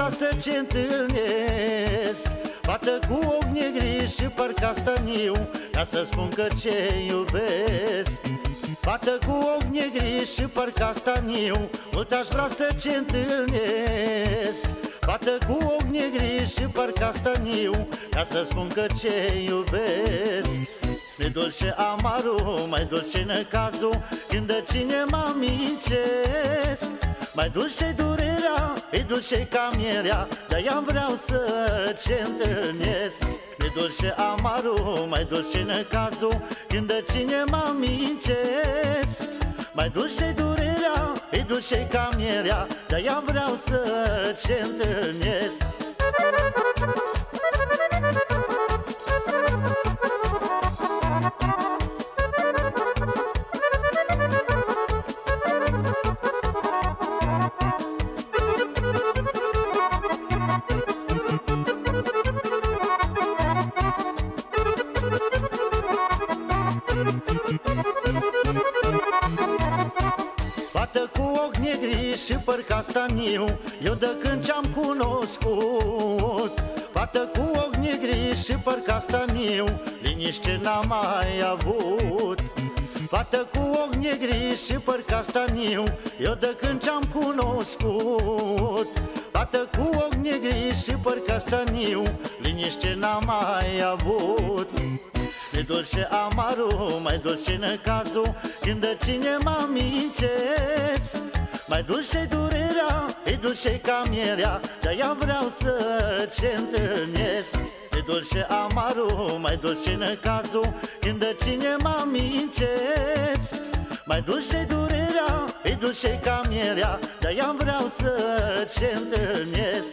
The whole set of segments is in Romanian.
brațe ce întâlnesc, fată cu ochi negri și păr castaniu, ca să spun că ce iubesc. Fată cu ochi negri și păr castaniu, mult aș vrea să ce întâlnesc. Fată cu ochi negri și păr castaniu, ca să spun că ce iubesc. Mi-e dulce amarul, mai dulce necazul, când de cine mă amincesc. Mai dulce durerea, e dulce ca mierea, de-aia vreau să ce întâlnesc. Mi-e dulce amarul, mai dulce necazul, când de cine mă amincesc. Mai dulce durerea, e dulce ca mierea, de-aia vreau să ce întâlnesc. Fată cu ochi negri și păr castaniu, eu de când ce-am cunoscut. Fată cu ochi negri și păr castaniu, liniște n-am mai avut. Fată cu ochi negri și păr castaniu, eu de când ce-am cunoscut. Fată cu ochi negri și păr castaniu, liniște n-am mai avut. Mi-e dulce amarul, mai dulce necazul, când de cine mă amincesc. Mai dulce durerea, e dulce ca mierea, de-aia vreau să ce întâlnesc. Mi-e dulce amarul, mai dulce necazul, când de cine mă amincesc. Mai dulce durerea, e dulce ca mierea, de-aia vreau să ce întâlnesc.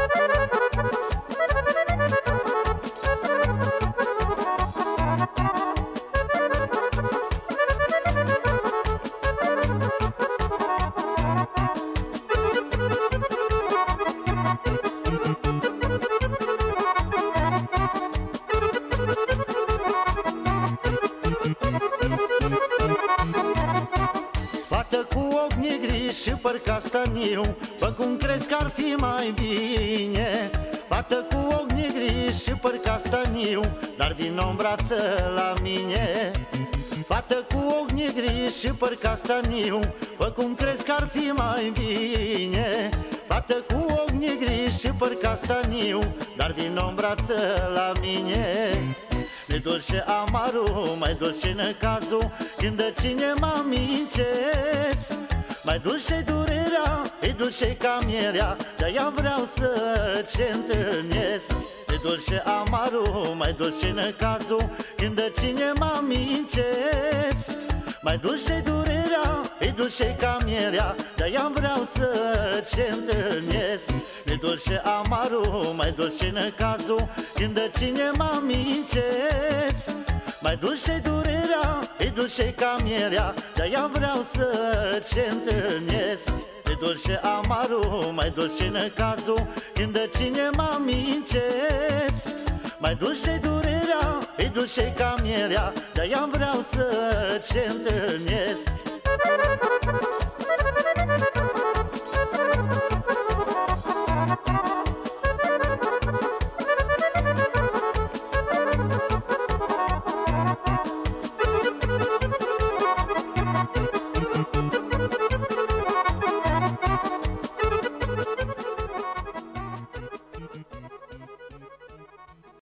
Fată cu ochi negri și păr castaniu, bă, cum crezi că ar fi mai bine? Fată cu ochi negri și păr castaniu, dar vino în brață la mine. Fată cu ochi negri și păr castaniu, bă, cum crezi că ar fi mai bine? Fată cu ochi negri și păr castaniu, dar vino în brață la mine. Mi-e dulce amarul, mai dulce necazul, când de cine mă amincesc. Mai dulce durerea, e dulce ca mierea, de-aia vreau să ce întâlnesc. Mi-e dulce amarul, mai dulce necazul, când de cine mă amincesc. Mai dulce durerea, e dulce ca mierea, de-aia vreau să ce întâlnesc. Mi-e dulce amarul, mai dulce necazul, când de cine mă amincesc. Mai dulce durerea, e dulce ca mierea, de-aia vreau să ce întâlnesc. Mi-e dulce amarul, mai dulce necazul, când de cine mă amincesc. Mai dulce durerea, e dulce ca mierea, de-aia vreau să ce întâlnesc.